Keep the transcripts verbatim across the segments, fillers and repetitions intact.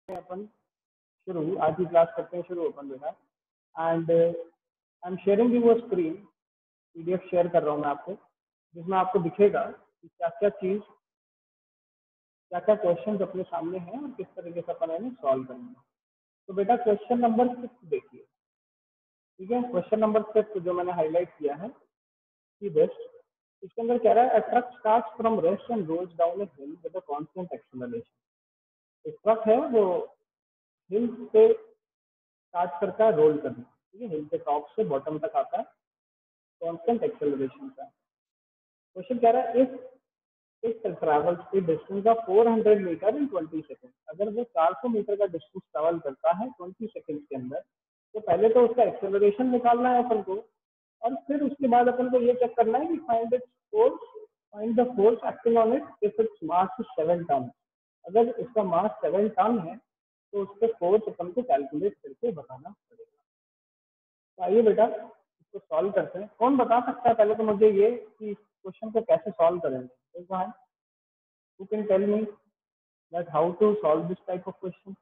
अपन शुरू आज की क्लास करते हैं शुरू अपन बेटा and I am sharing you वो स्क्रीन पीडीएफ शेयर कर रहा हूँ मैं आपको जिसमें आपको दिखेगा कि क्या क्या चीज़ क्या क्या क्वेश्चन अपने सामने हैं और किस तरीके से अपन इन्हें सॉल्व करेंगे। तो बेटा क्वेश्चन नंबर सिक्स देखिए, ठीक है। क्वेश्चन नंबर सिक्स जो मैंने हाईलाइट किया है कि बेस्ट इसके अंदर कह रहा है, a truck starts from rest and rolls down a hill with a constant acceleration. एक ट्रक है वो हिल से स्टार्ट करता है रोल करना, ठीक है, हिल के टॉप से बॉटम तक आता है कांस्टेंट एक्सेलरेशन का। क्वेश्चन कह रहा है if it travels a distance of four hundred meter in twenty second. अगर वो चार सौ मीटर का डिस्टेंस ट्रैवल करता है ट्वेंटी सेकंड के अंदर, तो पहले तो उसका एक्सेलरेशन निकालना है अपन को, और फिर उसके बाद अपन को ये चेक करना है कि find its force find the force acting on it if its mass is seven ton. अगर इसका मास सेवन टन है तो उसके फोर्स अपन को कैलकुलेट करके बताना पड़ेगा। तो आइए बेटा इसको सॉल्व करते हैं। कौन बता सकता है पहले तो मुझे ये कि क्वेश्चन को कैसे सॉल्व करेंगे? Who can tell me that how to solve this type of question?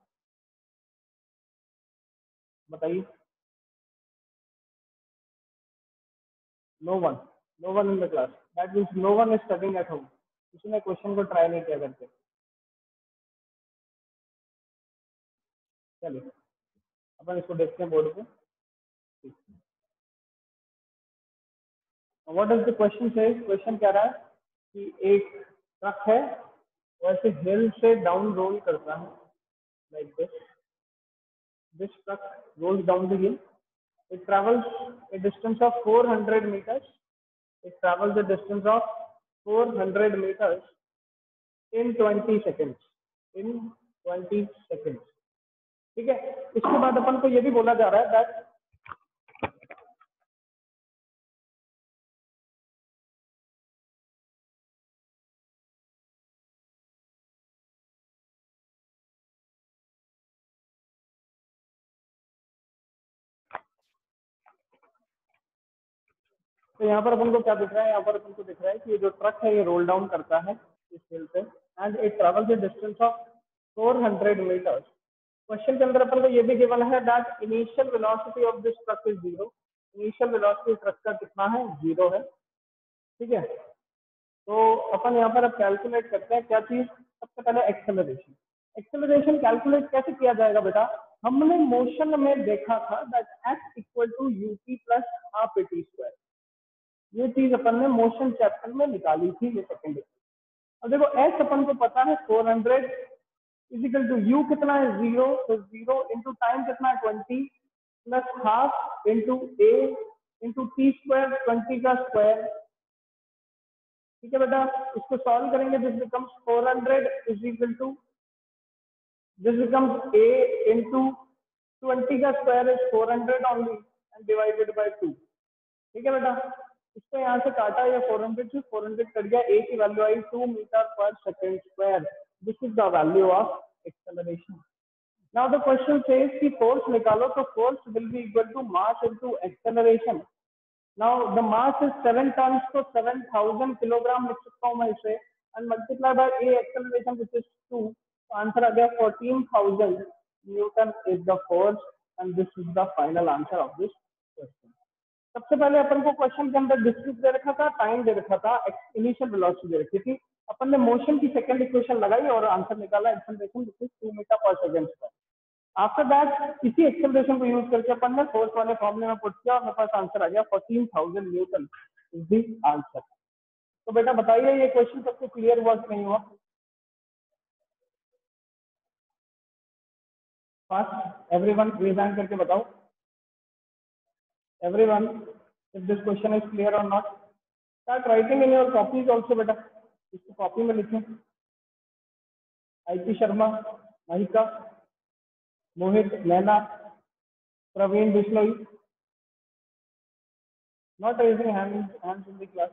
बताइए। No one, no one in the class. That means no one is studying at home. किसी ने क्वेश्चन को ट्राई नहीं किया करके। चलिए अपन इसको देखते हैं बोर्ड पे। What does the question say? Question कह रहा है कि एक ट्रक है वैसे हिल से डाउन रोल करता है like this. This truck rolls down the hill. It travels a distance of four hundred meters. It travels a distance of four hundred meters in twenty seconds. In twenty seconds. ठीक है। इसके बाद अपन को ये भी बोला जा रहा है that तो यहाँ पर अपन को क्या दिख रहा है? यहाँ पर अपन को दिख रहा है कि ये जो ट्रक है ये रोल डाउन करता है इस हिल से and it travels a distance of four hundred meters. Question के अंदर अपन को ये भी गिवन है that initial velocity of this truck is zero. Initial velocity truck का कितना है? जीरो है, ठीक है। तो अपन यहाँ पर अब कैलकुलेट करते हैं क्या चीज। सबसे पहले एक्सेलरेशन। एक्सेलरेशन कैलकुलेट कैसे किया जाएगा बेटा? हमने मोशन में देखा था that x equal to u t plus half a t square. ये चीज अपन ने मोशन चैप्टर में निकाली थी ये सेकेंड। अब देखो एच अपन को पता है four hundred equal to u कितना है? जीरो। तो जीरो इंटू टाइम कितना है? Twenty plus half into a into t square, twenty का स्क्वायर, ठीक है बेटा। इसको सॉल्व करेंगे this becomes four hundred equal to this becomes a into twenty का square is four hundred only and divided by two, ठीक है बेटा। इसको यहाँ से काटा या फोर हंड्रेड से फोर हंड्रेड कट गया, ए की वैल्यू आई टू मीटर पर second square. This is the value of acceleration. Now the question says कि फोर्स निकालो, तो force will be equal to mass into acceleration. Now the mass is seven ton, तो seven thousand kilogram लिख सकता हूँ मैं इसे and multiply by a acceleration which is two. तो आंसर आ गया fourteen thousand newton is the force and this is the final answer of this question. सबसे पहले अपन को क्वेश्चन के अंदर डिस्टेंस दे रखा था, टाइम दे रखा था, इनिशियल वेलोसिटी दे रखी थी। अपन ने मोशन की सेकंड इक्वेशन लगाई और आंसर निकाला acceleration which is two meter पर सेकंड स्क्वायर। आफ्टर दैट इसी एक्सेलरेशन को यूज करके अपन ने फोर्स वाले फॉर्मूले में पुट किया और मेरे पास आंसर आ गया fourteen thousand newton is the answer. तो बेटा बताइए ये क्वेश्चन सबको क्लियर हुआ कि नहीं हुआ? फास्ट एवरीवन रेज हैंड करके बताओ। Everyone, if this question is clear or not, start writing in your copies also बेटा। इसको कॉपी में लिखें। IP Sharma, Mahika, Mohit, Naina, Praveen, Bishnoi, not raising hands hands in the class।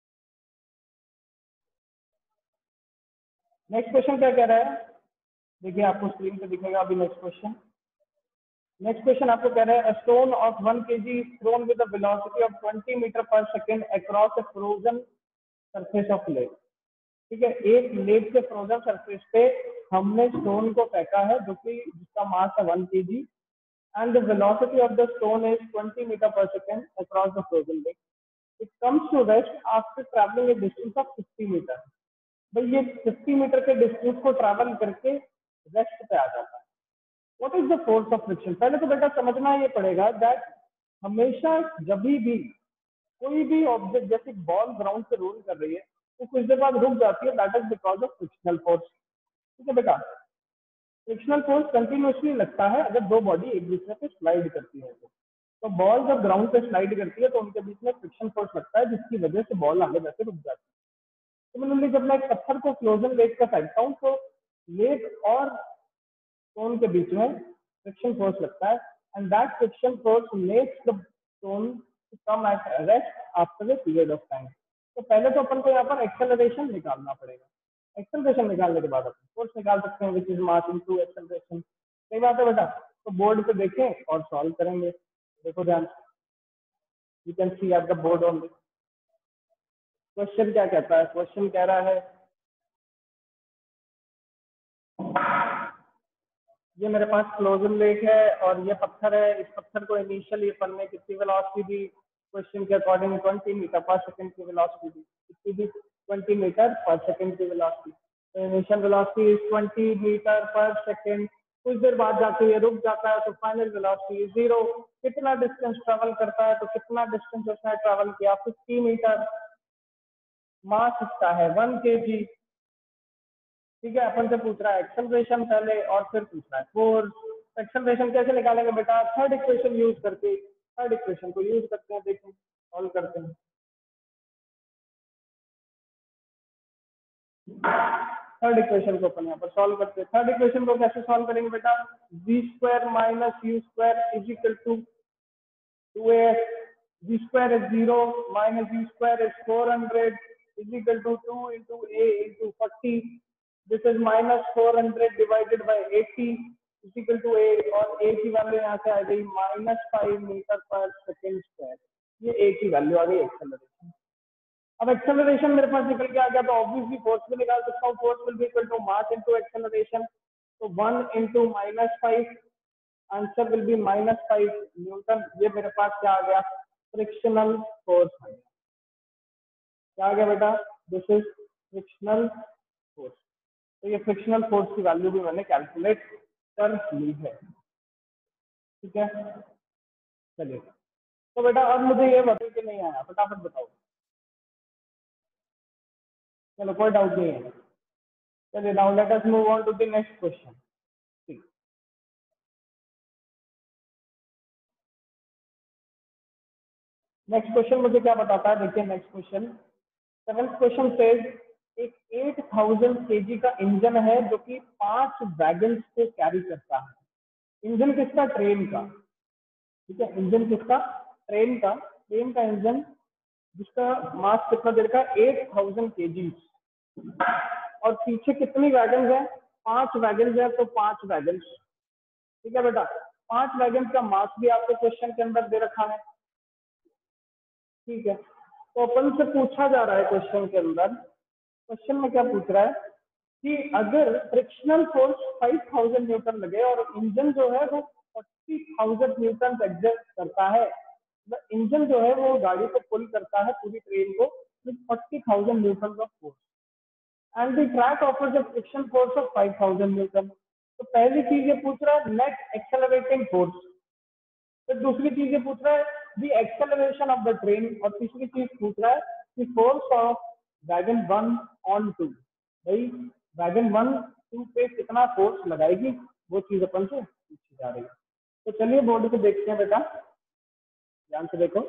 Next question क्या कह रहा है? देखिए आपको स्क्रीन पे दिखेगा अभी नेक्स्ट क्वेश्चन। नेक्स्ट क्वेश्चन आपको कह रहा है, a stone of one kg is thrown with a velocity of twenty meter per second across a frozen surface of lake। ठीक है, एक लेक के फ्रोजन सरफेस पे हमने स्टोन को फेंका है जो कि जिसका मास है one kg and the velocity of the stone is twenty meter per second across the frozen lake. It comes to rest after traveling a distance of fifty meter. भाई ये fifty मीटर के distance को travel करके rest पे आ जाता है. What is the force of friction? पहले तो बेटा समझना ये पड़ेगा that हमेशा जब भी कोई भी ऑब्जेक्ट जैसे बॉल ग्राउंड पे रोल कर रही है तो कुछ देर बाद रुक जाती है, that is because of frictional force. ठीक है बेटा, फ्रिक्शनल फोर्स कंटिन्यूसली लगता है अगर दो बॉडी एक दूसरे पे स्लाइड करती है. तो बॉल जब ग्राउंड पे स्लाइड करती है तो उनके बीच में फ्रिक्शन फोर्स लगता है जिसकी वजह से बॉल आगे जाके रुक जाती है. सिमिलरली जब मैं एक पत्थर को फ्रोजन लेक का फेंकता हूँ तो लेक और स्टोन के बीच में फ्रिक्शन फोर्स लगता है and that friction force makes the stone come at rest after a period of time. तो पहले तो अपन को यहाँ पर एक्सेलरेशन निकालना पड़ेगा. एक्सेलरेशन निकालने के बाद अपन फोर्स निकाल सकते हैं which is mass into acceleration. सही बात है बेटा. तो बोर्ड पे देखें और सॉल्व करेंगे. देखो ध्यान, you can see at the board on this. Question क्या कहता है? क्वेश्चन कह रहा है ये मेरे पास फ्रोजन लेक है और ये पत्थर है. इस पत्थर को इनिशियली अपन ने कितनी वेलोसिटी दी? क्वेश्चन के अकॉर्डिंग ट्वेंटी मीटर पर सेकंड की वेलोसिटी दी. कितनी दी? ट्वेंटी मीटर पर सेकंड की वेलोसिटी. तो initial velocity is twenty meter पर सेकंड. कुछ देर बाद जाके ये रुक जाता है तो फाइनल वेलोसिटी इज जीरो. कितना डिस्टेंस ट्रेवल करता है? तो कितना डिस्टेंस उसने ट्रेवल किया? Fifty metre. मास इसका है वन के जी. ठीक है, अपन से पूछ रहा है एक्सेलरेशन पहले और फिर पूछ रहा है फोर्स. एक्सेलरेशन कैसे निकालेंगे बेटा? थर्ड इक्वेशन यूज करके. थर्ड इक्वेशन को यूज करते हैं. देखें सॉल्व करते हैं. थर्ड इक्वेशन को अपन यहाँ पर सॉल्व करते हैं. थर्ड इक्वेशन को कैसे सॉल्व करेंगे बेटा? V square minus u square is equal to two a. V square is zero minus u square is four hundred is equal to two into a into forty. This is minus four hundred divided by eighty is equal to a. और a की value यहाँ से आ गई minus five metre पर second square. ये a की value आ गई एक्सेलरेशन. अब एक्सेलरेशन मेरे पास निकल के आ गया तो ऑब्वियसली फोर्स भी निकाल सकता हूँ. Force will be equal to mass into acceleration. तो one into minus five, answer will be minus five newton. ये मेरे पास क्या आ गया? फ्रिक्शनल फोर्स आ गया. क्या आ गया बेटा? This is frictional force. तो ये फ्रिक्शनल फोर्स की वैल्यू भी मैंने कैलकुलेट कर ली है. ठीक है, चलिए. तो बेटा अब मुझे ये बताओ कि नहीं आया, फटाफट बताओ. चलो कोई डाउट नहीं है. चलिए now let us move on to the next question. Next question मुझे क्या बताता है? देखिए next question. Seventh question says एक एट थाउजेंड केजी का इंजन है जो कि पांच वैगन्स को कैरी करता है. इंजन किसका? ट्रेन का. ठीक है, इंजन किसका? ट्रेन का. ट्रेन का इंजन जिसका मास कितना देर का? Eight thousand kg. और पीछे कितनी वैगन्स है? पांच वैगन्स है. तो पांच वैगन्स. ठीक है बेटा, पांच वैगन्स का मास भी आपको क्वेश्चन के अंदर दे रखा है. ठीक है, तो अपन से पूछा जा रहा है क्वेश्चन के अंदर. क्वेश्चन में क्या पूछ रहा है कि अगर frictional force five thousand newton लगे और इंजन जो है वो फोर्टी थाउजेंड न्यूटन एग्जर्ट करता है. इंजन जो है वो गाड़ी को पुल करता है, पूरी ट्रेन को, with forty thousand newton of force and the track offers a friction force of five thousand newton. तो पहली चीज ये पूछ रहा है नेट एक्सेलरेटिंग फोर्स. फिर दूसरी चीज ये पूछ रहा है the acceleration of the train. और तीसरी चीज पूछ रहा है कि force of wagon one on two. भाई वैगन वन टू पे कितना फोर्स लगाएगी, वो चीज अपन से पूछी जा रही है. तो चलिए बोर्ड पे देखते हैं बेटा, ध्यान से देखो.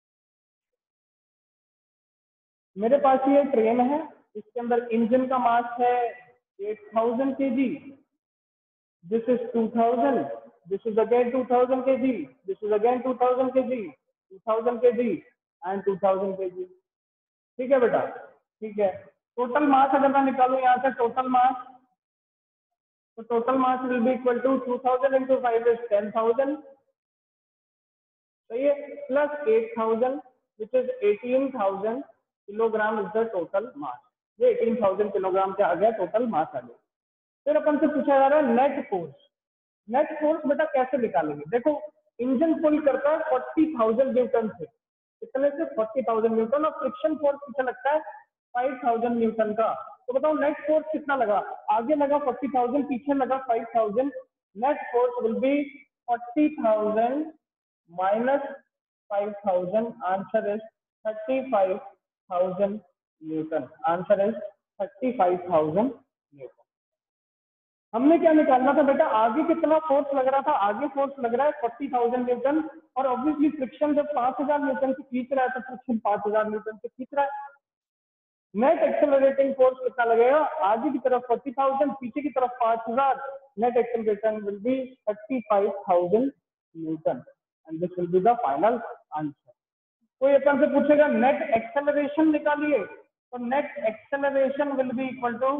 मेरे पास ये ट्रेन है, इसके अंदर इंजन का मास है eight thousand kg. This is two thousand. This is again two thousand kg. This is again two thousand kg. two thousand kg and two thousand kg. ठीक है बेटा, ठीक है. टोटल मास अगर मैं निकालूं यहाँ से टोटल मास, तो total mass will be equal to two thousand into five is ten thousand. सही है, plus eight thousand which is eighteen thousand kilogram is the total mass. ये एटीन थाउजेंड किलोग्राम से आ गया टोटल मास आ गया. फिर अपन से पूछा जा रहा है नेट फोर्स। नेट फोर्स बेटा कैसे निकालेंगे? देखो, इंजन पुल करता है फोर्टी थाउजेंड न्यूटन से, इतने से फोर्टी थाउजेंड न्यूटन, और फ्रिक्शन फोर्स पीछे लगता है फाइव थाउजेंड न्यूटन का। तो बताओ नेट फोर्स कितना लगा? आगे लगा फोर्टी थाउजेंड, पीछे लगा five thousand. Net force will be forty thousand minus five thousand, answer is thirty five thousand newton. Answer is thirty five thousand newton. हमने क्या निकालना था बेटा? आगे कितना फोर्स लग रहा था? आगे फोर्स लग रहा है फोर्टी थाउजेंड न्यूटन, और ऑब्वियसली फ्रिक्शन जब पांच हजार न्यूटन से खींच रहा है तो फ्रिक्शन पांच हजार न्यूटन से खींच रहा है। नेट एक्सेलरेटिंग फोर्स कितना लगेगा? आगे की तरफ फोर्टी थाउजेंड, पीछे की तरफ पांच हजार। Net acceleration will be thirty five thousand newton, and this will be the final answer. कोई अपन से पूछेगा नेट एक्सेलरेशन निकालिए, तो net acceleration will be equal to,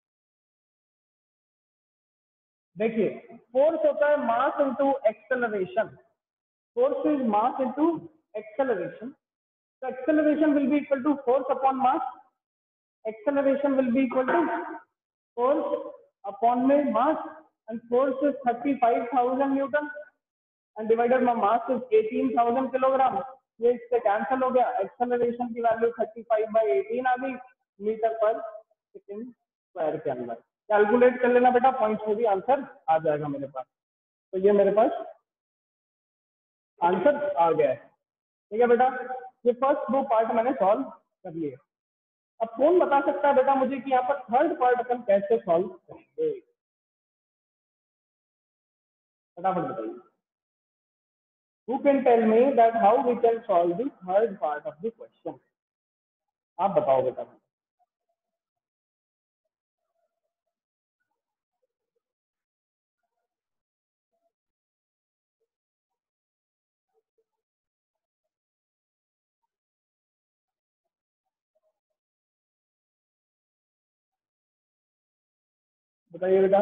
देखिए, फोर्स होता है mass into acceleration. Force is mass into acceleration. तो acceleration will be equal to force upon mass. Acceleration will be equal to force upon में mass, and force is thirty five thousand newton, and divided by mass is eighteen thousand kilogram. ये इससे cancel हो गया। Acceleration की value thirty five by eighteen आ गई meter पर second square के अंदर। कैलकुलेट कर लेना बेटा, पॉइंट्स में भी आंसर आ जाएगा मेरे पास। तो ये मेरे पास आंसर आ गया है। ठीक है बेटा, ये फर्स्ट दो पार्ट मैंने सॉल्व कर लिए। अब कौन बता सकता है बेटा मुझे कि यहाँ पर थर्ड पार्ट अपन कैसे सॉल्व करेंगे? फटाफट बताइए। Who can tell me that how we can solve the third part of the question? आप बताओ बेटा। बताइए बेटा।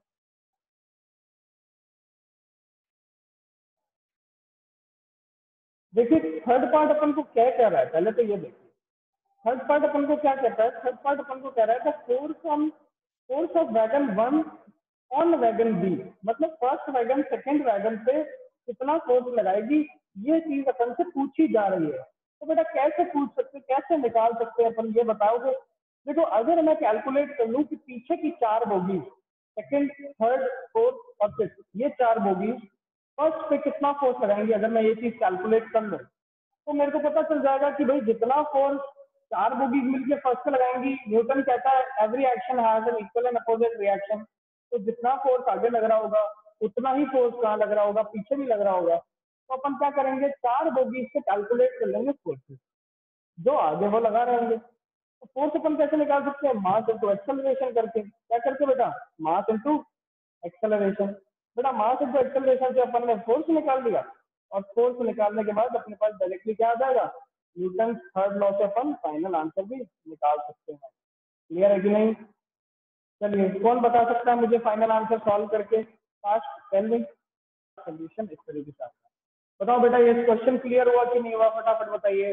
देखिए, थर्ड पार्ट अपन को क्या कह रहा है, पहले तो ये देखिए। थर्ड पार्ट अपन को क्या कहता है? थर्ड पार्ट अपन को कह रहा है force on force of wagon one on wagon B, मतलब फर्स्ट वैगन सेकंड वैगन पे कितना फोर्स लगाएगी, ये चीज अपन से पूछी जा रही है। तो बेटा कैसे पूछ सकते, कैसे निकाल सकते हैं अपन, ये बताओगे? देखो, अगर मैं कैलकुलेट कर लूं कि पीछे की चार बोगी, सेकंड, थर्ड, फोर्थ और फिफ्थ, ये चार बोगी फर्स्ट पे कितना फोर्स लगाएंगे, अगर मैं ये चीज कैलकुलेट कर लूं, तो मेरे को पता चल जाएगा कि भाई जितना फोर्स चार बोगी मिलके फर्स्ट पे लगाएंगी, न्यूटन कहता है every action has an equal and opposite reaction. तो जितना फोर्स आगे लग रहा होगा उतना ही फोर्स कहाँ लग रहा होगा, पीछे भी लग रहा होगा। तो अपन क्या करेंगे, चार बोगी से कैलकुलेट कर लेंगे फोर्सेस, जो आगे वो लगा रहेंगे। तो फोर्स अपन कैसे निकाल सकते हैं? मास इंटू एक्सेलरेशन करके। क्या करके बेटा? Mass into acceleration. बेटा मास इंटू एक्सेलरेशन से अपन ने फोर्स निकाल दिया, और फोर्स निकालने के बाद अपने पास डायरेक्टली क्या आ जाएगा? न्यूटन थर्ड लॉ से अपन फाइनल आंसर भी निकाल सकते हैं। क्लियर है कि नहीं? चलिए, कौन बता सकता है मुझे फाइनल आंसर सॉल्व करके? फास्ट टेल मी सोल्यूशन इस तरीके से आता है। बताओ बेटा, ये क्वेश्चन क्लियर हुआ कि नहीं हुआ? फटाफट बताइए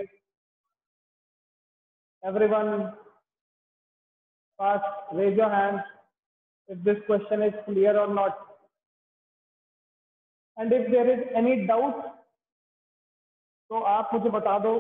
everyone. Fast raise your hand if this question is clear or not, and if there is any doubt तो आप मुझे बता दो।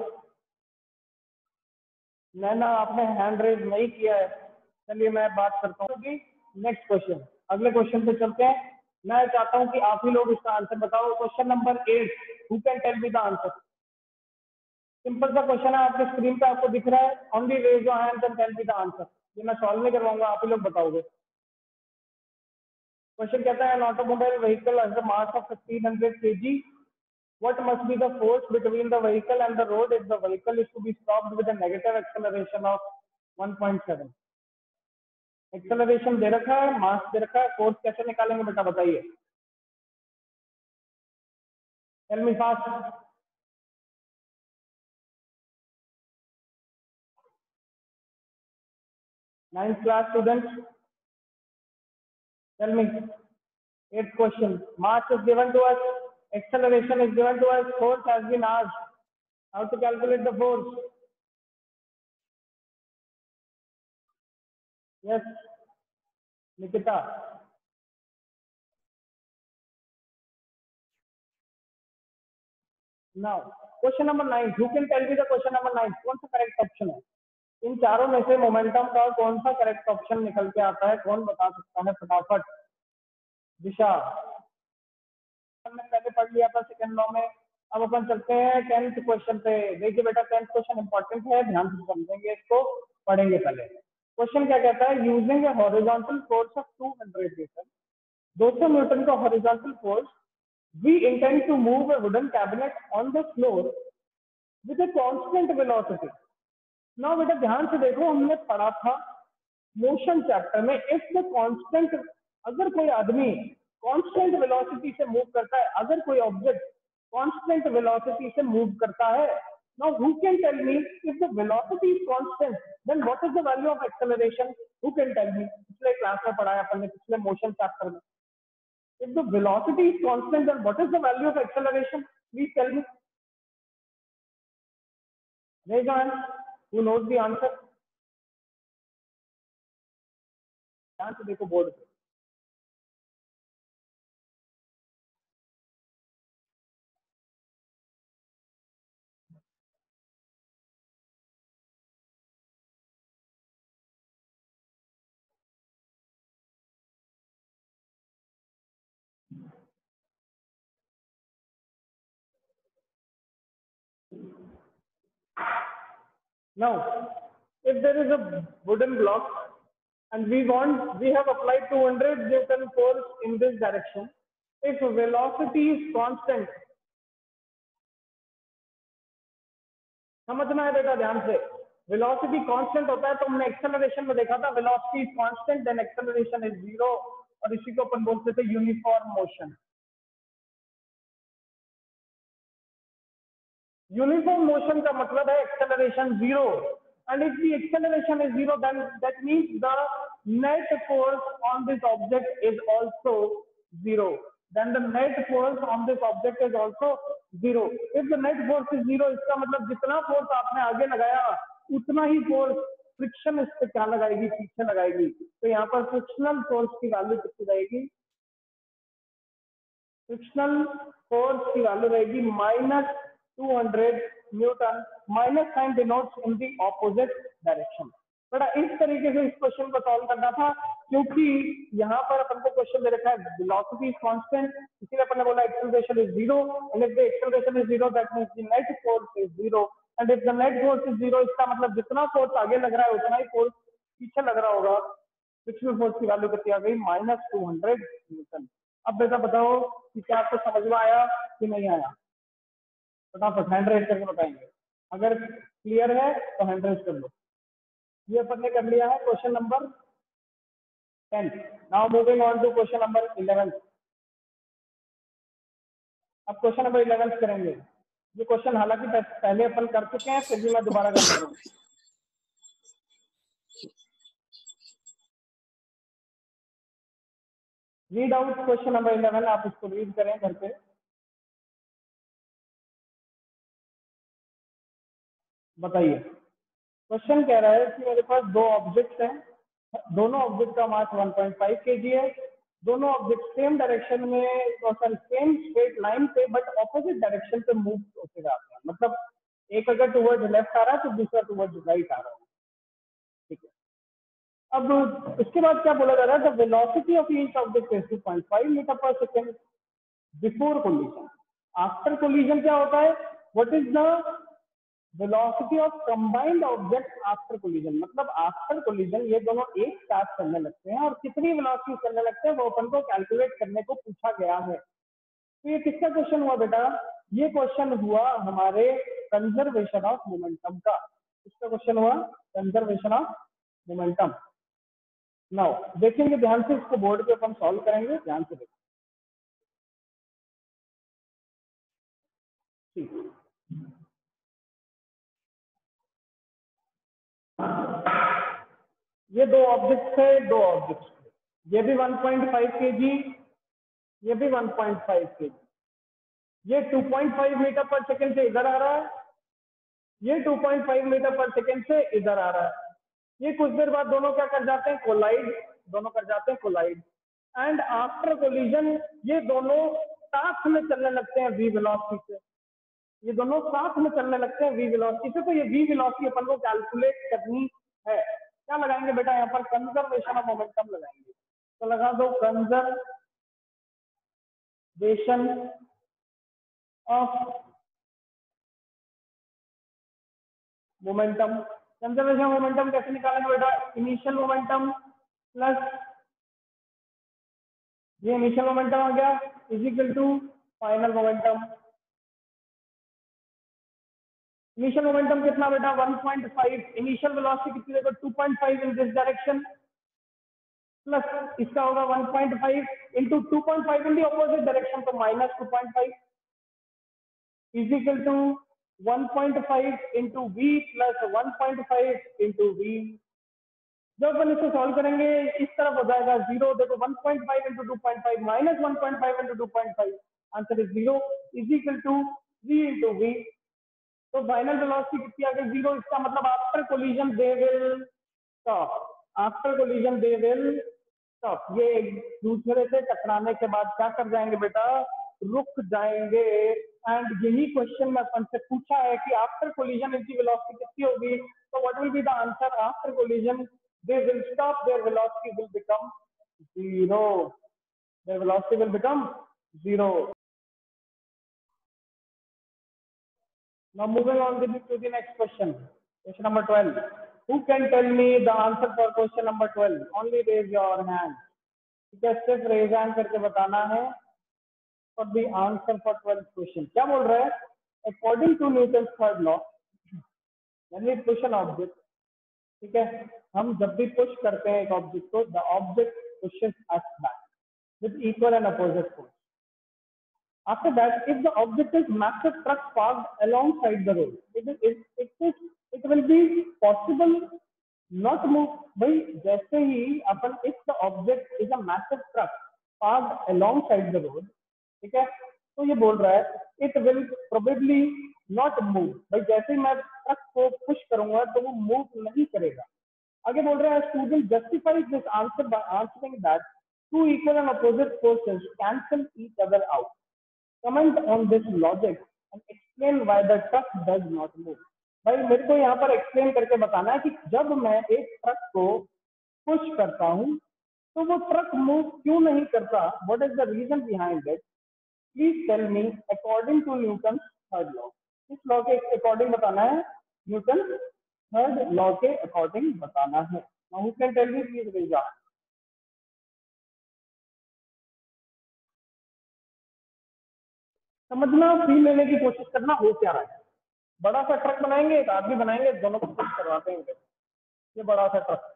नैना, आपने हैंड रेज नहीं किया है। चलिए मैं बात करता हूँ कि नेक्स्ट क्वेश्चन, अगले क्वेश्चन पे चलते हैं। मैं चाहता हूँ कि आप ही लोग इसका आंसर बताओ। Question number eight, who can tell me the answer? Simple सा क्वेश्चन है, आपके स्क्रीन पे आपको दिख रहा है। Only raise your hand and tell me the answer. ये मैं सॉल्व नहीं करवाऊंगा, आप ही लोग बताओगे। क्वेश्चन कहता है, an automobile vehicle has a mass of fifteen hundred KG. What must be the force between the vehicle and the road if the vehicle is to be stopped with a negative acceleration of one point seven? Acceleration दे रखा है, मास दे रखा है, force कैसे निकालेंगे बेटा बताइए? Tell me fast. Ninth class student, tell me. Eight question, mass is given to us, acceleration is given to us, force has been asked. How to calculate the force? Yes. Nikita, now question number nine, who can tell me the question number nine, कौन सा correct option है? इन चारों में से momentum का कौन सा correct option निकल के आता है, कौन बता सकता है फटाफट? दिशा, हमने पहले पढ़ लिया था सेकंड लॉ में। अब अपन चलते हैं टेंथ क्वेश्चन पे। देखिए बेटा, टेंथ क्वेश्चन इंपॉर्टेंट है, ध्यान से समझेंगे इसको, पढ़ेंगे पहले। क्वेश्चन क्या कहता है? Using a horizontal force of two hundred Newton, दो सौ न्यूटन का horizontal force, we intend to move a wooden cabinet on the floor with a constant velocity. Now बेटा ध्यान से देखो, हमने पढ़ा था मोशन चैप्टर में, इफ द कांस्टेंट, अगर कोई आदमी कांस्टेंट वेलोसिटी से मूव करता है, अगर कोई ऑब्जेक्ट कांस्टेंट वेलोसिटी से मूव करता है, now who can tell me if the velocity is constant then what is the value of acceleration? Who can tell me? पिछले क्लास में पढ़ा है अपन ने, पिछले मोशन चैप्टर में। If the velocity is constant then what is the value of acceleration? Please tell me. Raise your hand. Who knows the answer? ध्यान से देखो बोर्ड पे। Now, if there is a wooden block and we want, we have applied two hundred Newton force in this direction. If velocity is constant, समझना है बेटा ध्यान से, velocity constant होता है तो हमने एक्सेलरेशन में देखा था, velocity is constant then acceleration is zero, और इसी को अपन बोलते थे यूनिफॉर्म मोशन। यूनिफॉर्म मोशन का मतलब है acceleration zero, and if the acceleration is zero, then that means the net force on this object is also zero. Then the net force on this object is also zero. If the net force is zero, इसका मतलब जितना force आपने आगे लगाया उतना ही force friction इस पे क्या लगाएगी, पीछे लगाएगी। तो यहाँ पर फ्रिक्शनल फोर्स की वैल्यू कितनी रहेगी? फ्रिक्शनल फोर्स की वैल्यू रहेगी minus two hundred Newton, minus sign denotes in the opposite direction. बड़ा इस तरीके से इस क्वेश्चन को सॉल्व करना था, क्योंकि यहाँ पर अपन को क्वेश्चन दे रखा है वेलोसिटी इज कांस्टेंट, इसीलिए अपन ने बोला acceleration is zero, and if the acceleration is zero that means the net force is zero, and if the net force is zero, इसका मतलब जितना फोर्स आगे लग रहा है उतना ही फोर्स पीछे लग रहा होगा। फ्रिक्शनल फोर्स की वैल्यू कितनी आ गई? Minus two hundred Newton. अब बेटा बताओ कि क्या आपको समझ में आया कि नहीं आया? फटाफट हैंड रेज करके बताएंगे, अगर क्लियर है तो हैंड रेज कर लो। ये अपन ने कर लिया है question number ten. Now moving on to question number eleven. अब क्वेश्चन नंबर इलेवन करेंगे। ये क्वेश्चन हालांकि पहले अपन कर चुके हैं, फिर भी मैं दोबारा कर रहा हूँ। Read out question number eleven, आप इसको रीड करें घर पे। बताइए, क्वेश्चन कह रहा है कि मेरे पास दो ऑब्जेक्ट्स हैं, दोनों ऑब्जेक्ट का mass one point five KG है, दोनों ऑब्जेक्ट सेम डायरेक्शन में, सॉरी सेम स्ट्रेट लाइन पे बट ऑपोजिट डायरेक्शन पे मूव होते जाते हैं। मतलब एक अगर टुवर्ड्स लेफ्ट आ रहा है तो दूसरा टुवर्ड्स राइट आ रहा है। ठीक है, अब इसके बाद क्या बोला जा रहा है? The velocity of each object is two point five metre पर second before collision. After collision क्या होता है? What is the velocity of combined object after collision? मतलब आफ्टर कोलिजन ये दोनों एक साथ चलने लगते हैं और कितनी वेलोसिटी चलने लगते हैं वो अपन को कैलकुलेट करने को पूछा गया है। तो ये किसका क्वेश्चन हुआ बेटा? ये क्वेश्चन हुआ हमारे कंजर्वेशन ऑफ मोमेंटम का। किसका क्वेश्चन हुआ? Conservation of momentum. नाउ देखेंगे ध्यान से, इसको बोर्ड पे अपन सॉल्व करेंगे, ध्यान से देखो। ठीक, ये दो ऑब्जेक्ट्स है, दो ऑब्जेक्ट्स, ये भी वन पॉइंट फाइव केजी, ये भी वन पॉइंट फाइव केजी। ये टू पॉइंट फाइव मीटर पर सेकंड से इधर आ रहा है, ये टू पॉइंट फाइव मीटर पर सेकंड से इधर आ रहा है। ये कुछ देर बाद दोनों क्या कर जाते हैं? कोलाइड दोनों कर जाते हैं कोलाइड, एंड आफ्टर कोलिजन ये दोनों साथ में चलने लगते हैं v वेलोसिटी से, ये दोनों साथ में चलने लगते हैं v वेलोसिटी से। तो ये v वेलोसिटी अपन को कैलकुलेट करनी है। क्या लगाएंगे बेटा यहाँ पर? कंजर्वेशन ऑफ मोमेंटम लगाएंगे। तो लगा दो conservation of momentum. Conservation momentum कैसे निकालेंगे बेटा? इनिशियल मोमेंटम प्लस ये इनिशियल मोमेंटम आ गया is equal to final momentum. Initial momentum कितना बेटा? One point five. Initial velocity कितनी देखो? Two point five in this direction plus इसका होगा one point five into two point five in the opposite direction, तो minus two point five is equal to one point five into V plus one point five into V. जब अपन इसको solve करेंगे इस तरफ हो जाएगा जीरो। देखो one point five into two point five minus one point five into two point five, answer is zero is equal to V into V. तो फाइनल वेलोसिटी कितनी आ गई? जीरो। इसका मतलब after collision they will stop, after collision they will stop. ये एक दूसरे से टकराने के बाद क्या कर जाएंगे बेटा? रुक जाएंगे। एंड यही क्वेश्चन में अपन से पूछा है कि आफ्टर कोलिजन इनकी वेलोसिटी कितनी होगी? तो what will be the answer? After collision they will stop, their velocity will become zero, their velocity will become zero. Now moving on to the, to the next question, question number twelve. Who can tell me the answer for question number twelve? Only raise your hand. ठीक है, सिर्फ raise hand करके बताना है for the answer for twelfth question. क्या बोल रहा है? According to Newton's third law, when we push an object, ठीक है, हम जब भी पुश करते हैं एक ऑब्जेक्ट को, the object pushes us back with equal and opposite force. After that, if the object is massive truck parked alongside the road, it is it, it is it will be possible not move. भाई जैसे ही अपन if the object is a massive truck parked alongside the road, ठीक है, तो ये बोल रहा है it will probably not move. भाई जैसे ही मैं ट्रक को पुश करूंगा तो वो मूव नहीं करेगा। आगे बोल रहा है student justifies this answer by answering that two equal and opposite forces cancel each other out. Comment on this logic and explain why the truck does not move. भाई मेरे को यहाँ पर एक्सप्लेन करके बताना है कि जब मैं एक ट्रक को पुश करता हूँ तो वो ट्रक मूव क्यों नहीं करता? What is the reason behind it? Please tell me according to Newton third law. इस लॉ के अकॉर्डिंग बताना है, न्यूटन थर्ड लॉ के अकॉर्डिंग बताना है। Now who can tell me please raise your hand. समझना, फील लेने की कोशिश करना हो क्या रहा है। बड़ा सा ट्रक बनाएंगे, एक आदमी बनाएंगे, दोनों को पुश करवाते हैं। ये बड़ा सा ट्रक,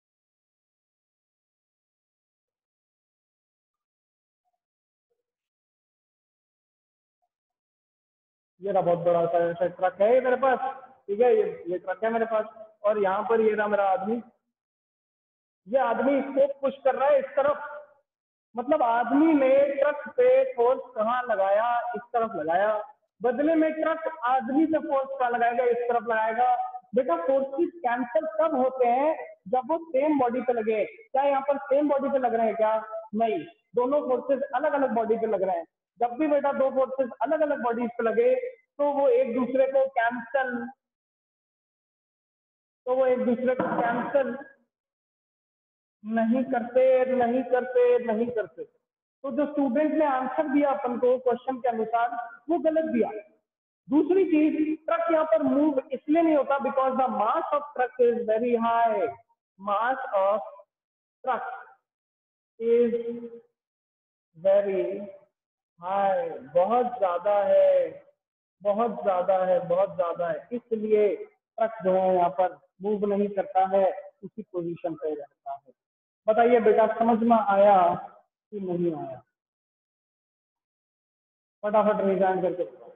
ये रहा बहुत बड़ा सा ट्रक है मेरे पास, ठीक है, ये ये ट्रक है मेरे पास, और यहाँ पर ये रहा मेरा आदमी। ये आदमी इसको पुश कर रहा है इस तरफ, मतलब आदमी ने ट्रक पे फोर्स कहाँ लगाया? इस तरफ लगाया। बदले में ट्रक आदमी से फोर्स कहाँ लगाएगा? इस तरफ लगाएगा। बेटा फोर्सेस कैंसल कब होते हैं? जब वो सेम बॉडी पे लगे। क्या यहाँ पर सेम बॉडी पे लग रहे हैं क्या? नहीं, दोनों फोर्सेस अलग अलग बॉडी पे लग रहे हैं। जब भी बेटा दो फोर्सेस अलग अलग बॉडीज पे लगे तो वो एक दूसरे को कैंसल तो वो एक दूसरे को कैंसल नहीं करते नहीं करते नहीं करते। तो जो स्टूडेंट ने आंसर दिया अपन को क्वेश्चन के अनुसार वो गलत दिया। दूसरी चीज, ट्रक यहाँ पर मूव इसलिए नहीं होता because the mass of truck is very high. Mass of truck is very high, बहुत ज्यादा है, बहुत ज्यादा है, बहुत ज्यादा है, इसलिए ट्रक जो है यहाँ पर मूव नहीं करता है, उसी पोजीशन पे रहता है। बताइए बेटा समझ में आया कि नहीं आया? फटाफट रिजाइन करके बताओ।